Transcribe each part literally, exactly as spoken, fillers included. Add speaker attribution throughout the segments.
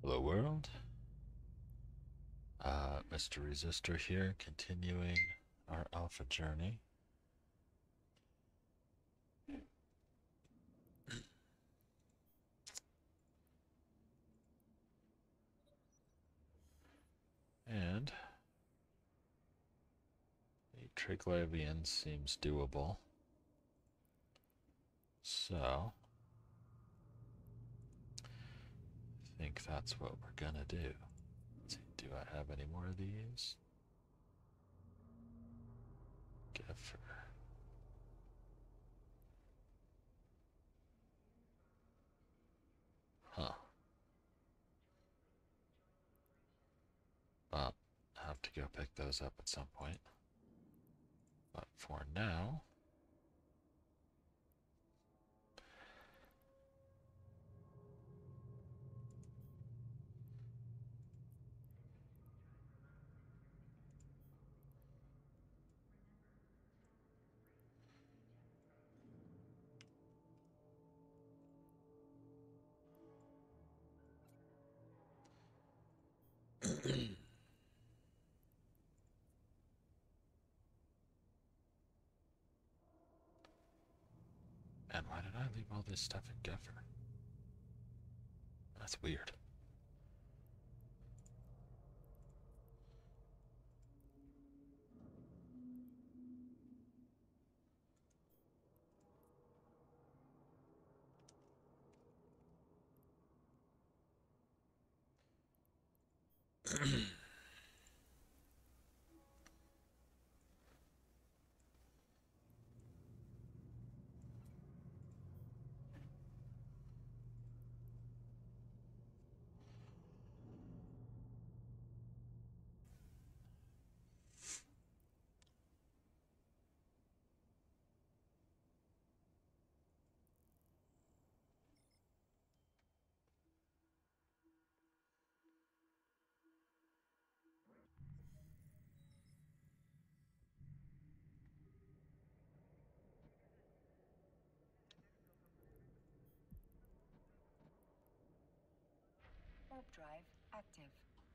Speaker 1: Hello world, uh, Mister Resistor here, continuing our alpha journey. And the Triglavian seems doable. So, I think that's what we're gonna do. Let's see, do I have any more of these? Giffer. Huh. Well, I have to go pick those up at some point. But for now, and why did I leave all this stuff in Giffer? That's weird.
Speaker 2: Warp drive active.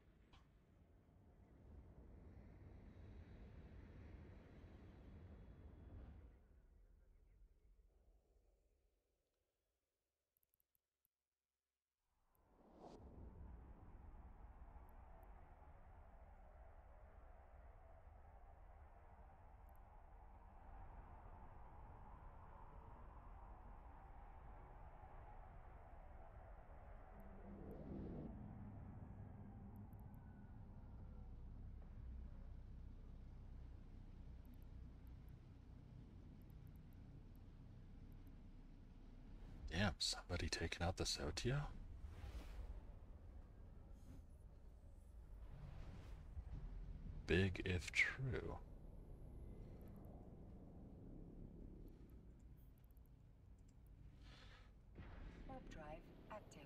Speaker 1: Damn, somebody taking out the Sotio? Big if true.
Speaker 2: Warp drive active.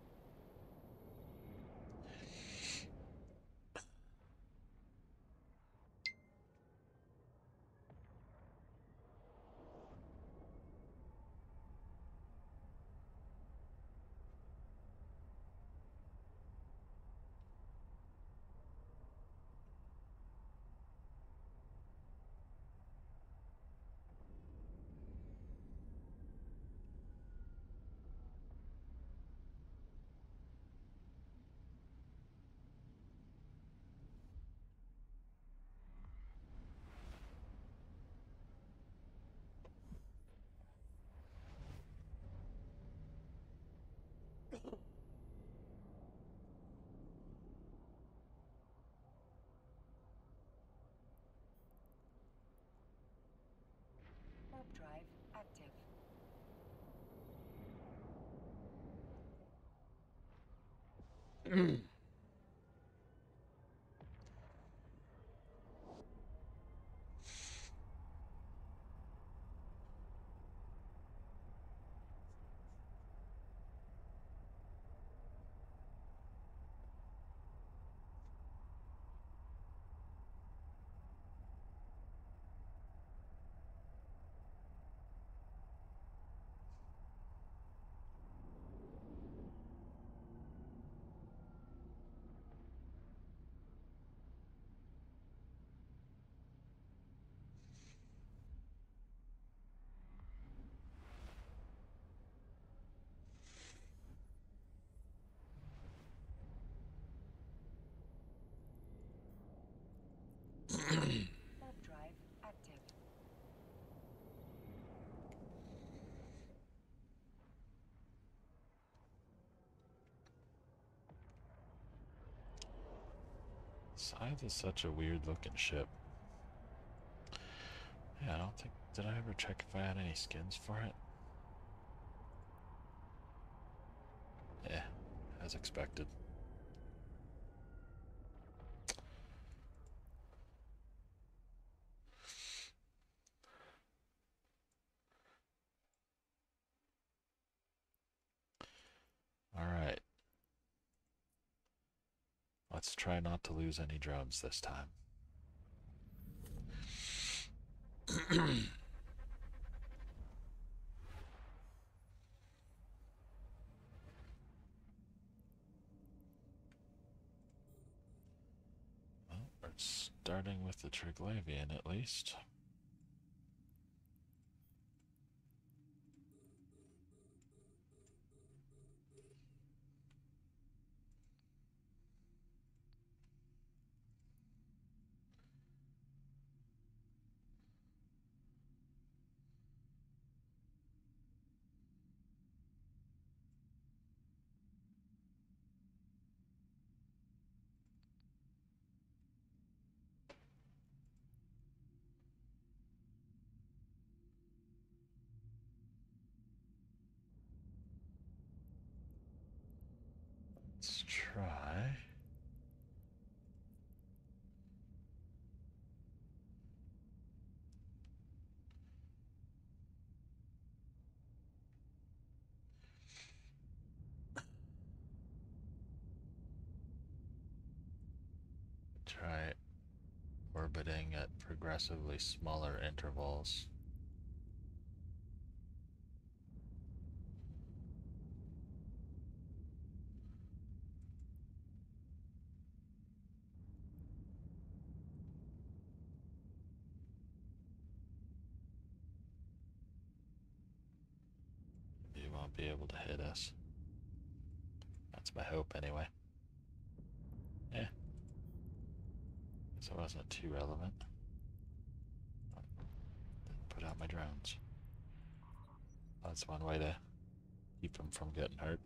Speaker 2: Warp drive active.
Speaker 1: Scythe is such a weird looking ship. Yeah, I don't think... Did I ever check if I had any skins for it? Yeah, as expected. Alright. Let's try not to lose any drones this time. Well, we're starting with the Triglavian at least. Let's try. Try orbiting at progressively smaller intervals. You won't be able to hit us. That's my hope anyway. Yeah. So it wasn't too relevant. Didn't put out my drones. That's one way to keep them from getting hurt.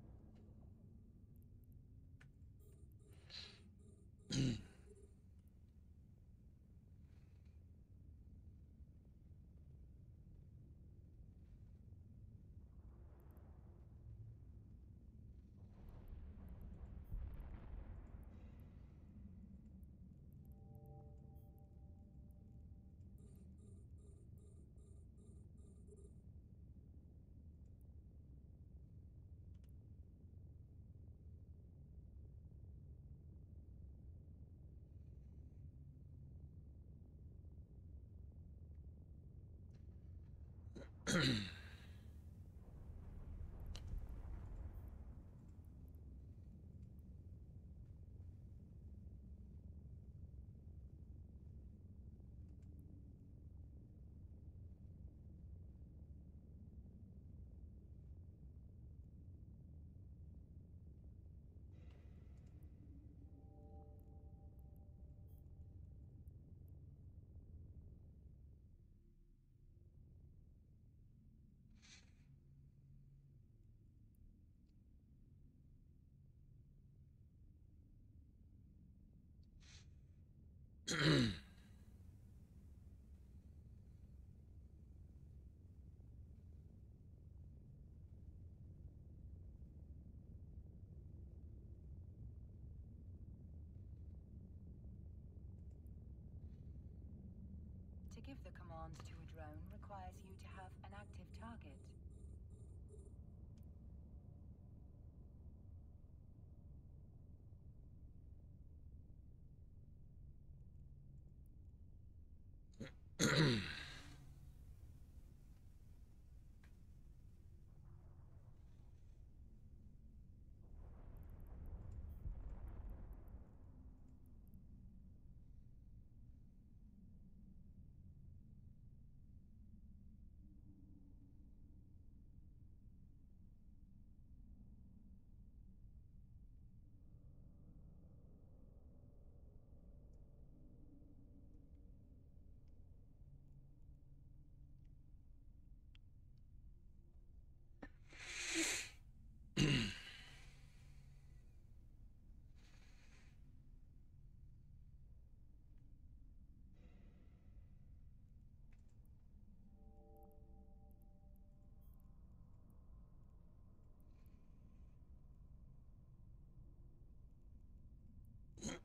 Speaker 2: To give the command to a drone requires you to have an active target.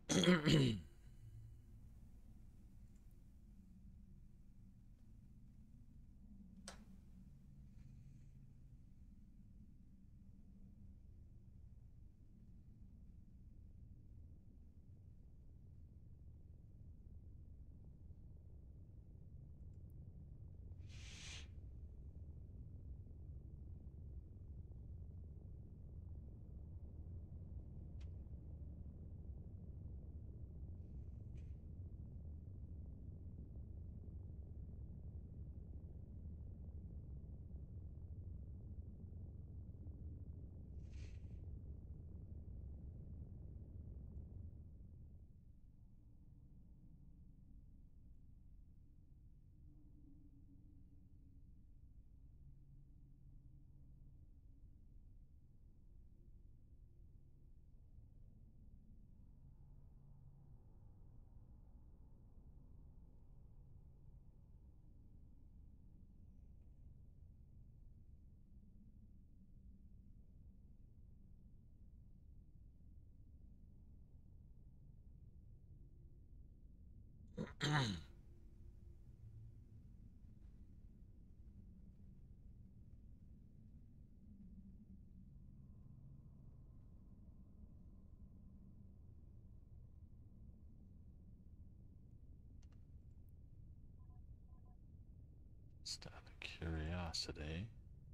Speaker 1: Just out of curiosity.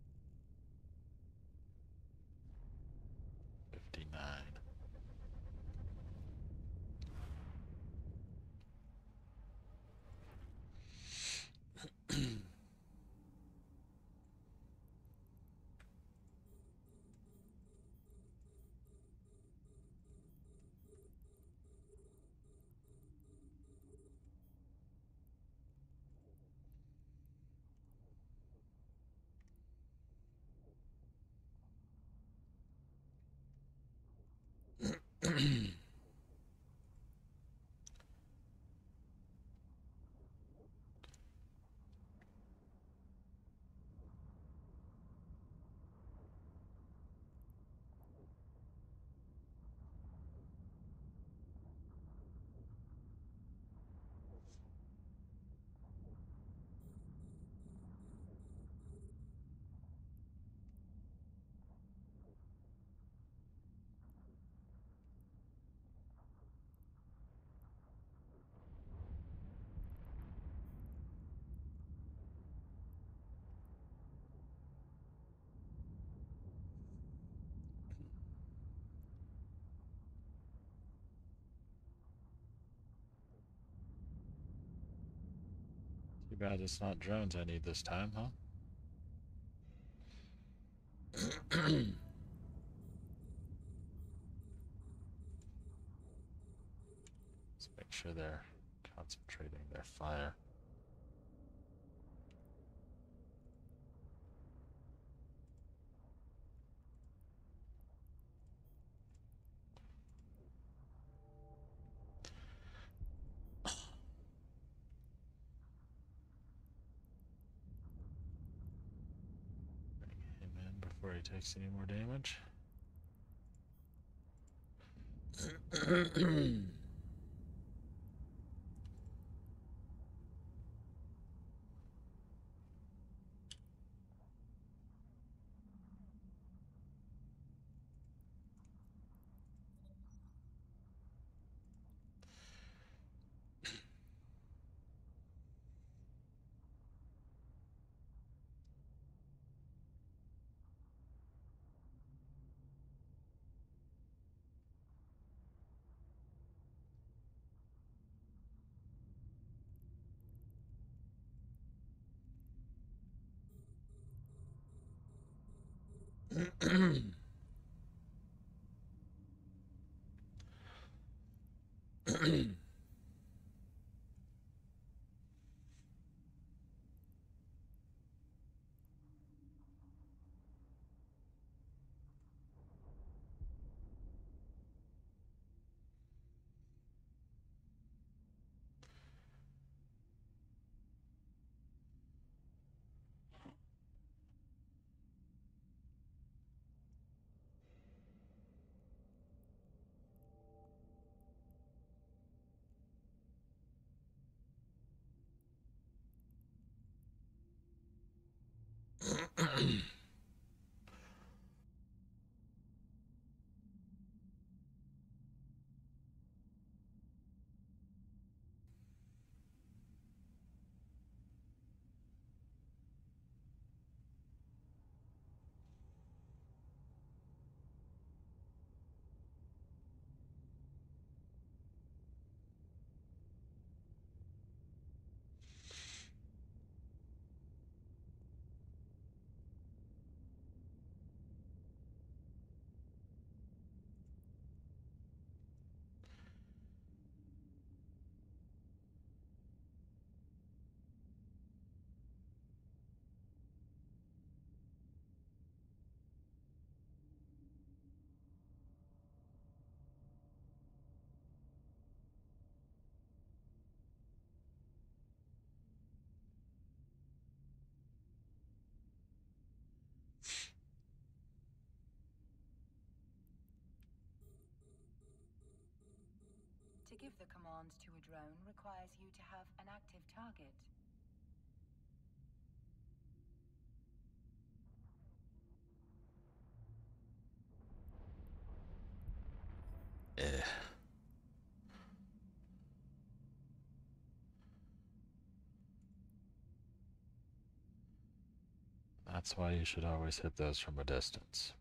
Speaker 1: fifty-nine. Too bad it's not drones I need this time, huh? Let's make sure they're concentrating their fire. Bring him in before he takes any more damage.
Speaker 2: To give the command to a drone requires you to have an active target.
Speaker 1: Eh. That's why you should always hit those from a distance.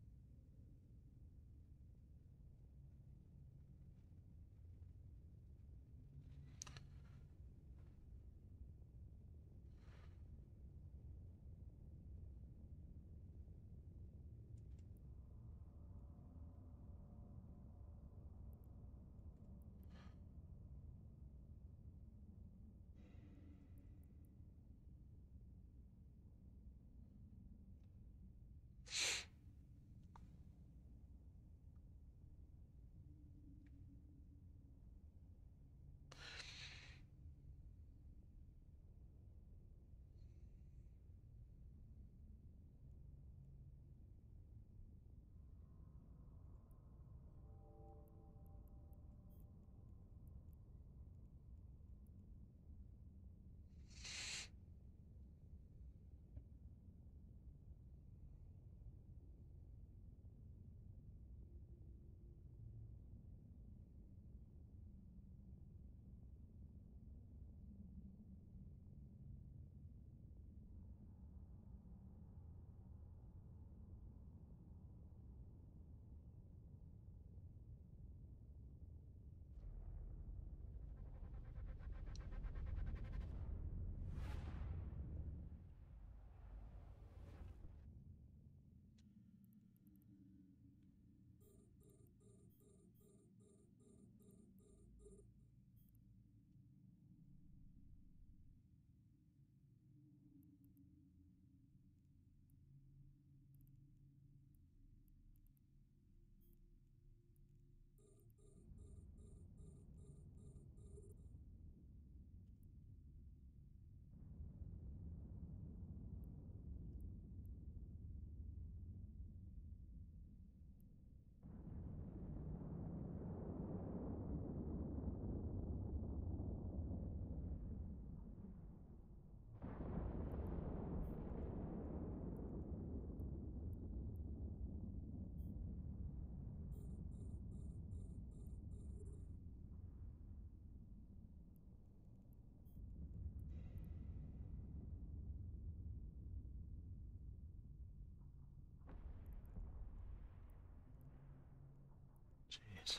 Speaker 1: Jeez.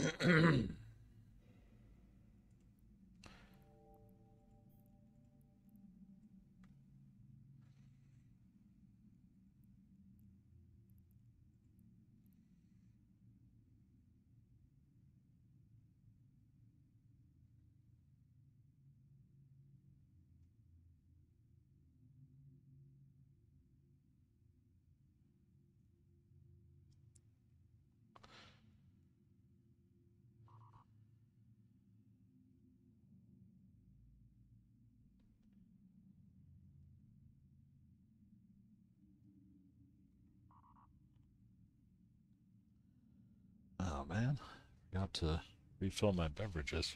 Speaker 1: Oh man, got to refill my beverages.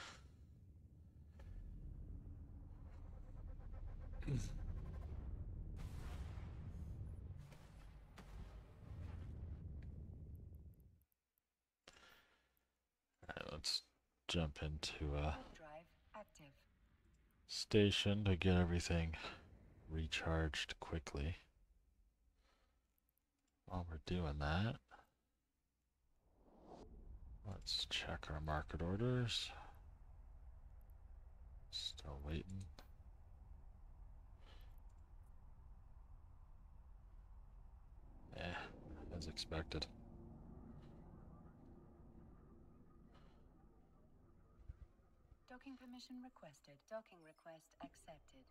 Speaker 1: Alright, let's jump into a
Speaker 2: Drive active.
Speaker 1: station to get everything recharged quickly. While we're doing that, let's check our market orders. Still waiting. Yeah, as expected.
Speaker 2: Docking permission requested. Docking request accepted.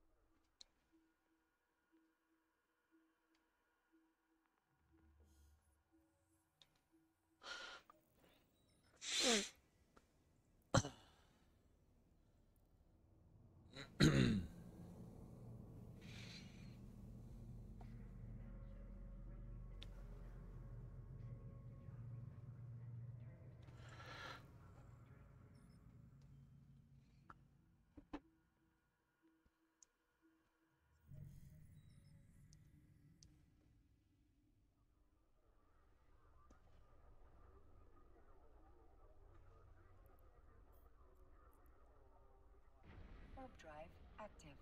Speaker 2: Warp drive active.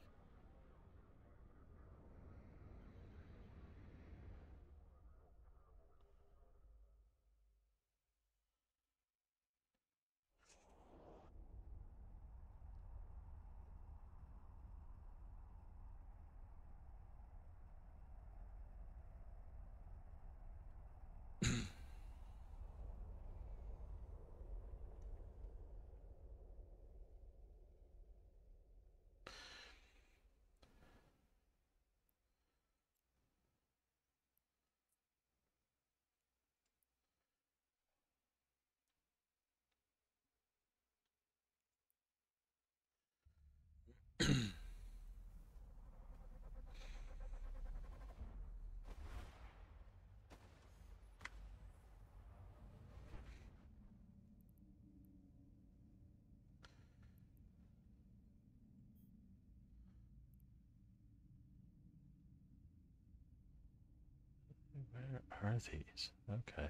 Speaker 1: Where are these? Okay.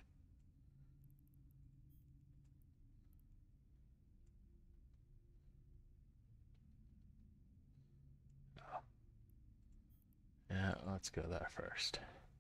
Speaker 1: Oh. Yeah, let's go there first.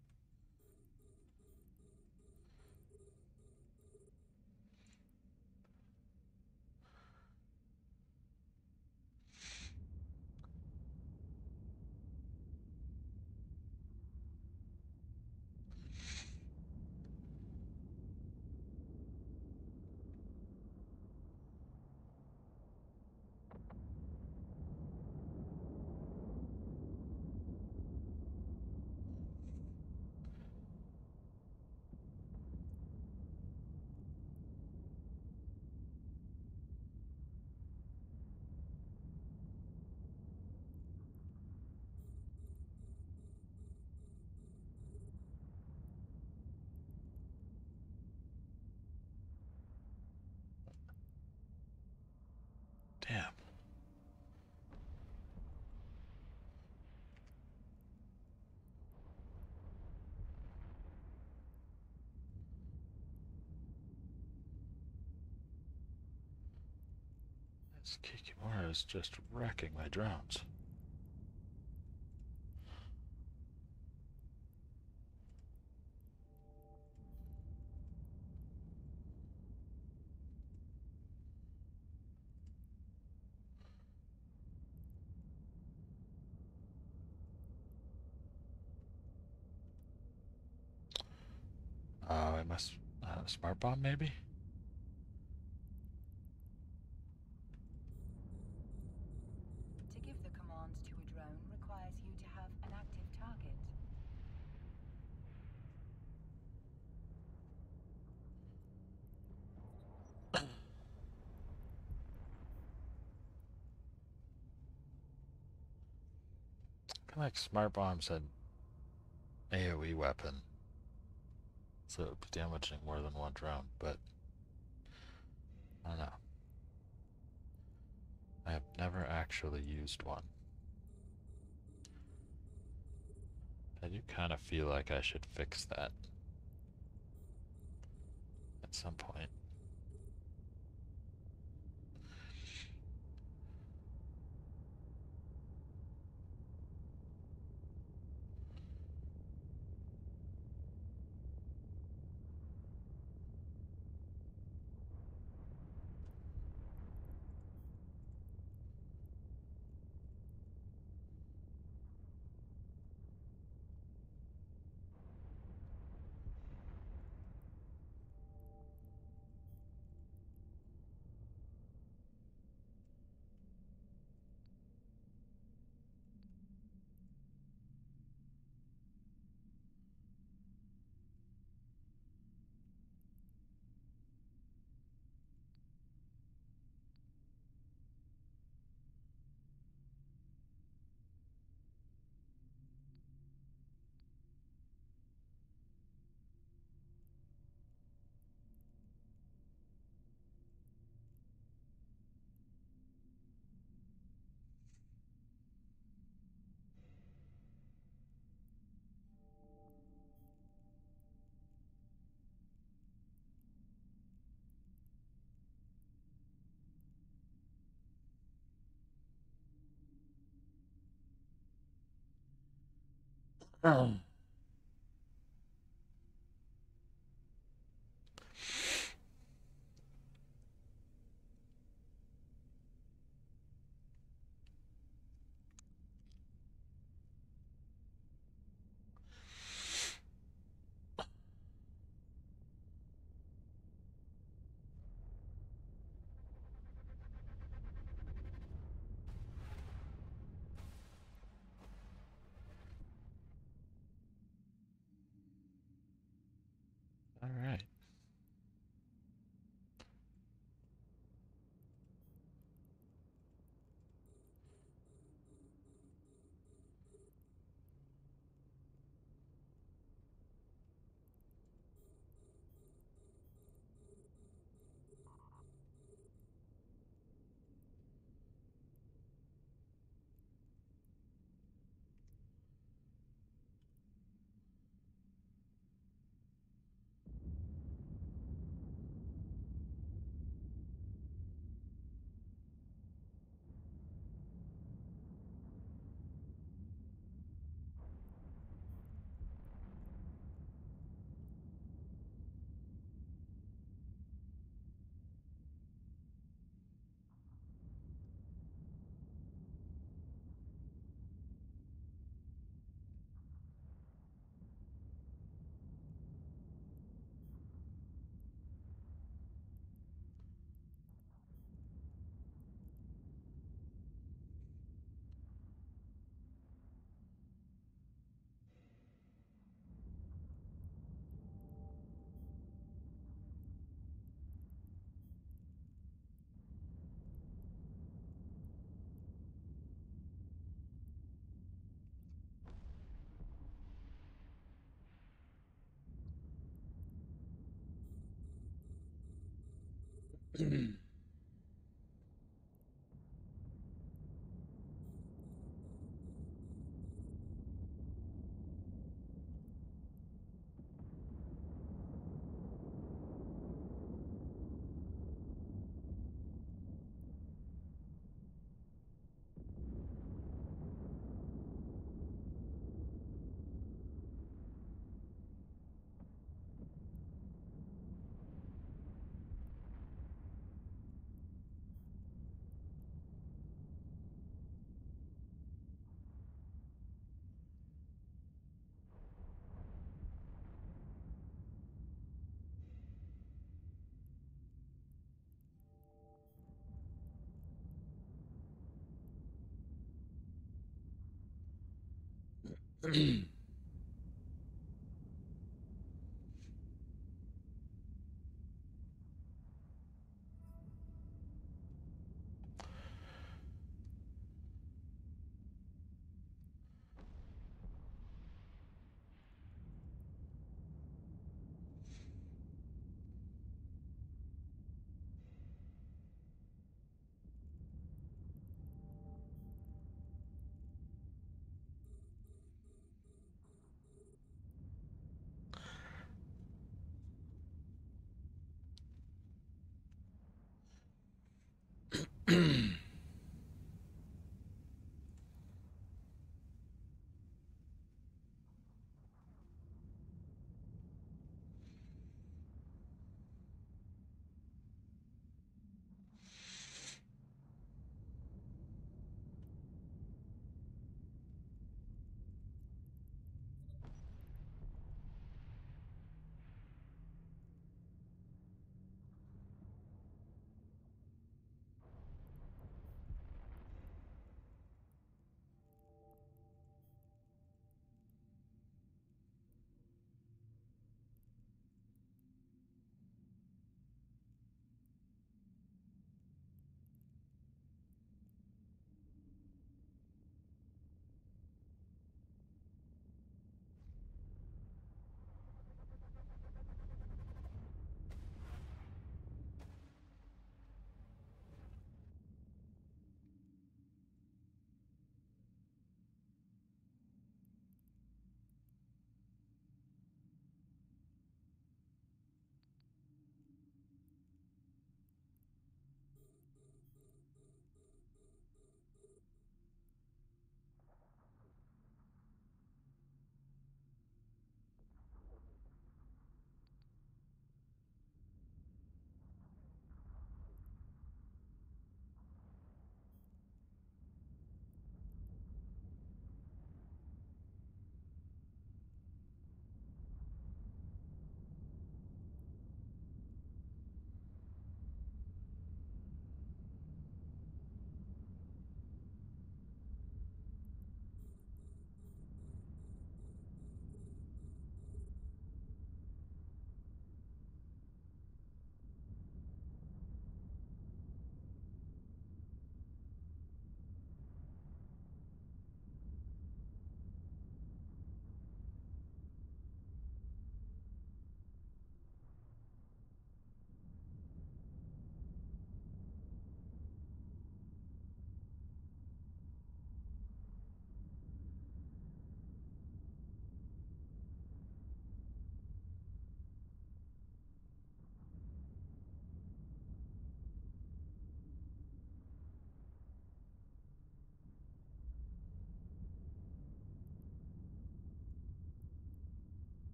Speaker 1: Damn. This Kikimora is just wrecking my drones. my s- uh, smart bomb, maybe?
Speaker 2: To give the command to a drone requires you to have an active target.
Speaker 1: I feel like smart bombs had AoE weapon, so it would be damaging more than one drone, but I don't know. I have never actually used one. I do kind of feel like I should fix that at some point. Um. All right.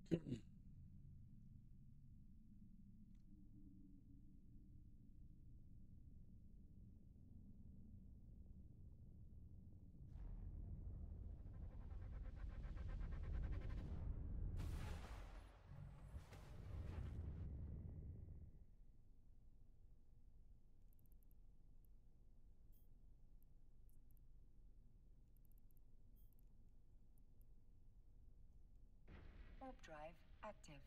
Speaker 2: Warp drive active.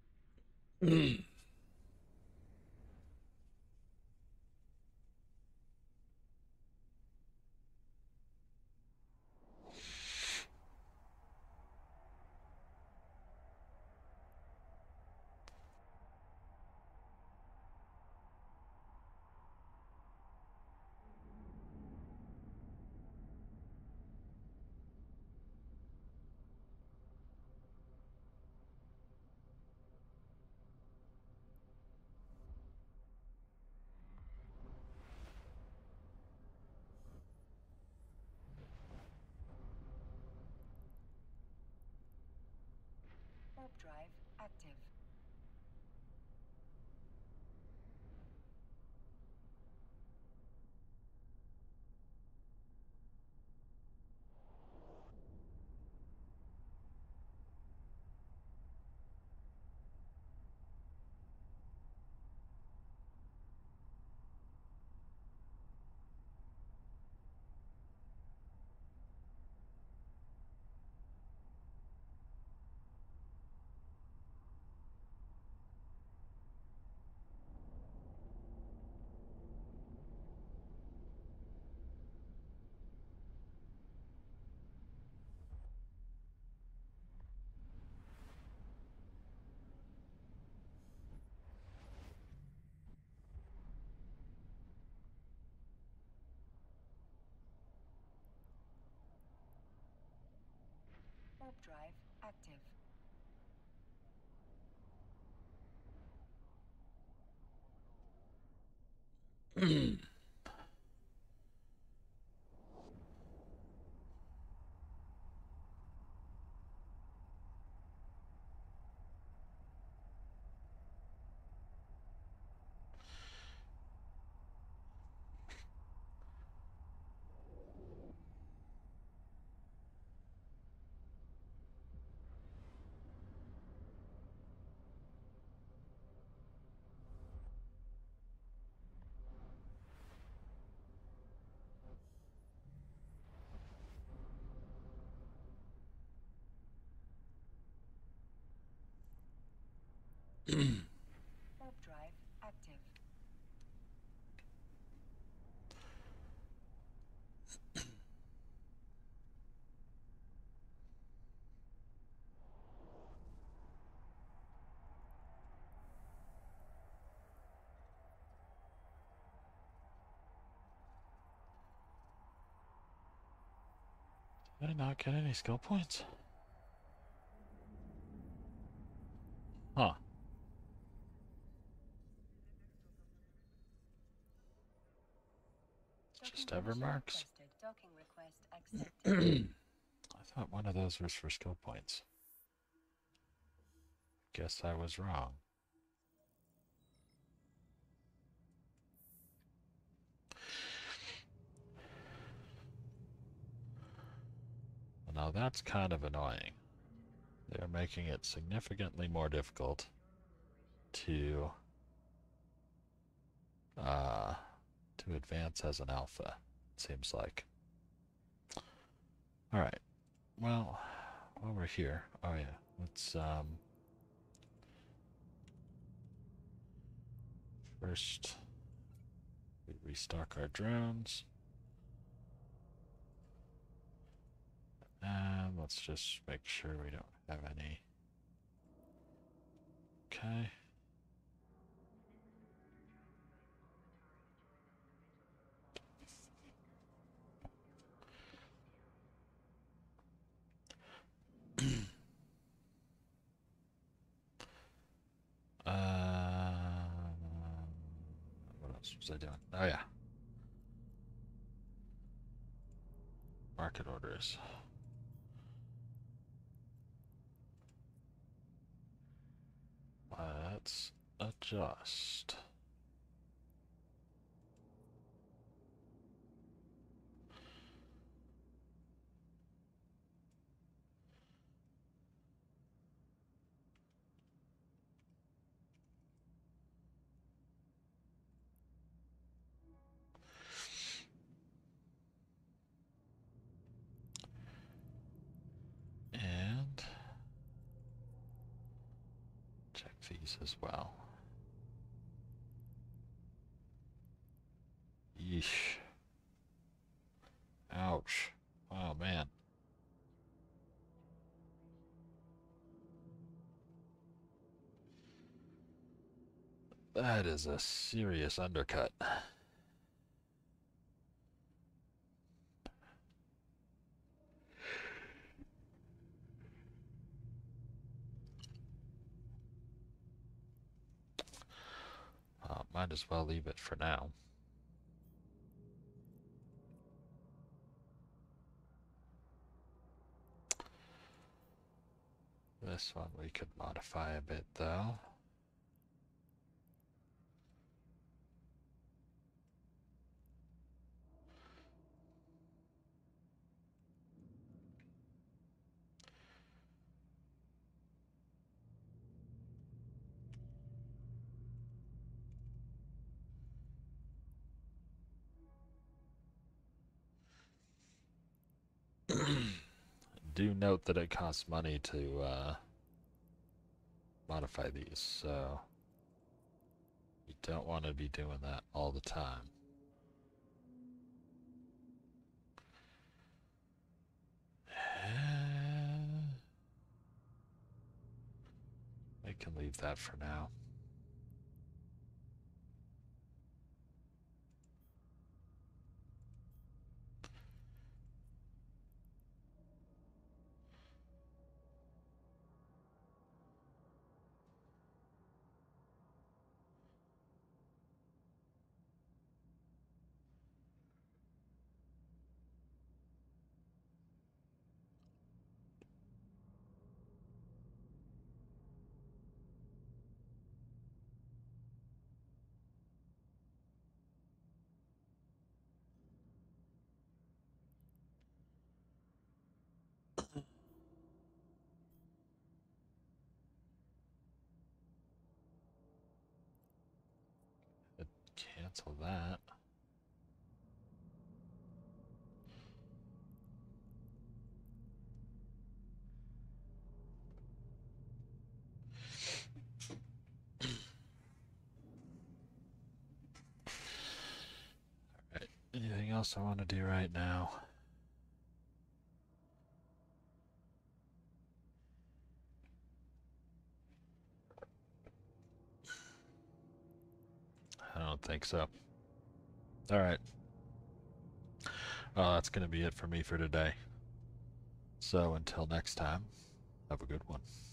Speaker 2: Warp drive active. Warp drive active. Warp drive active.
Speaker 1: Did I not get any skill points? Huh. Just ever marks?
Speaker 2: Docking request accepted.
Speaker 1: I thought one of those was for skill points. Guess I was wrong. Now that's kind of annoying. They're making it significantly more difficult to uh, to advance as an alpha, it seems like. All right. Well, while we're here, oh yeah, let's um, first we restock our drones. And let's just make sure we don't have any. Okay. uh, what else was I doing? Oh yeah. Market orders. let's adjust. And check these as well. Yeesh. Ouch. Oh man. That is a serious undercut. Uh, might as well leave it for now. This one we could modify a bit though. Do note that it costs money to uh, modify these, so you don't want to be doing that all the time. I can leave that for now. Cancel that. Alright, anything else I want to do right now? I don't think so. Alright. Well, that's going to be it for me for today. So until next time, have a good one.